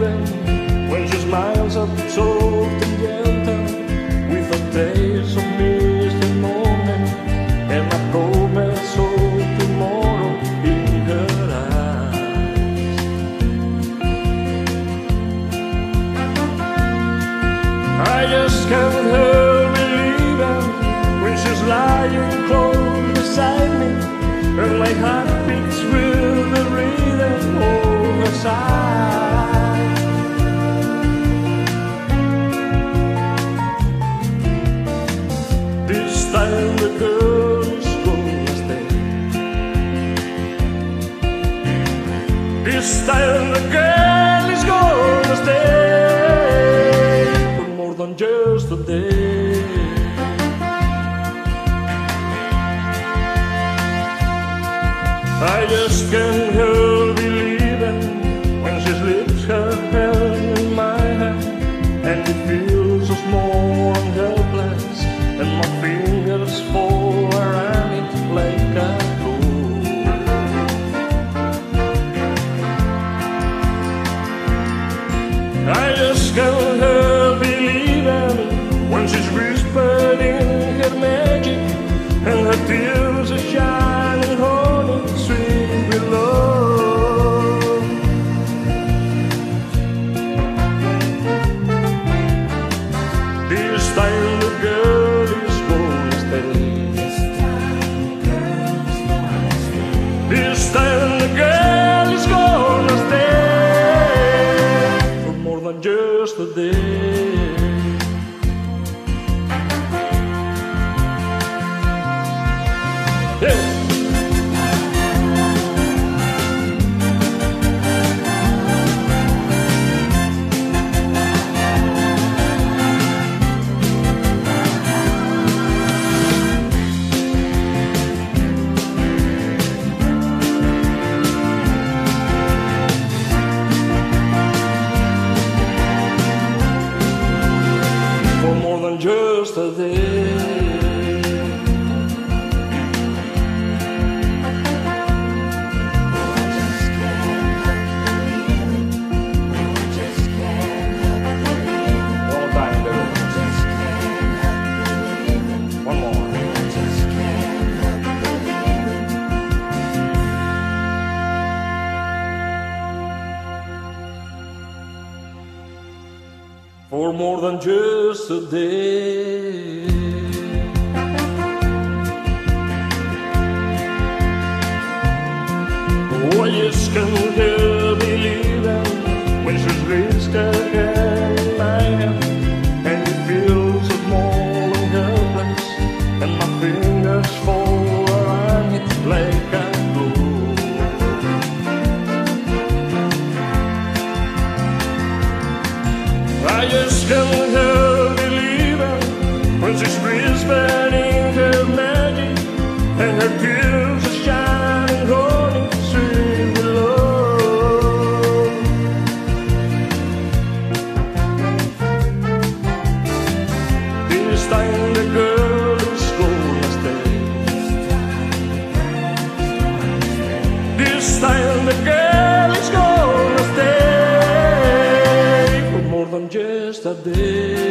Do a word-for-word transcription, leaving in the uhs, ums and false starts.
believing when she smiles up soft and gentle with a taste of misty morning and a promise of tomorrow in her eyes. I just can't help believing when she's lying close beside me and my heart beats with the rhythm of her sigh. This time the girl is gonna stay. This time the girl is gonna stay for more than just a day. I just can't help believing when she slips her hand in my hand and it feels so small and helpless and my fingers fall around it like a glue. I just can't help believing when she's whispering her magic and her tears are shining honey sweet with love. This time the girl is gonna stay. This time the girl is gonna stay for more than just a day. Yeah. For more than just a day. For more than just a day. Oh, I just can't help believing when she's raised her hand in my hand and it feels so small and helpless and my fingers fall around it like a glue. I just can't help believing when she's whispering her magic and her tears are shining honey sweet with love. This time the girl is gonna stay. This time the girl is gonna stay for more than just a day.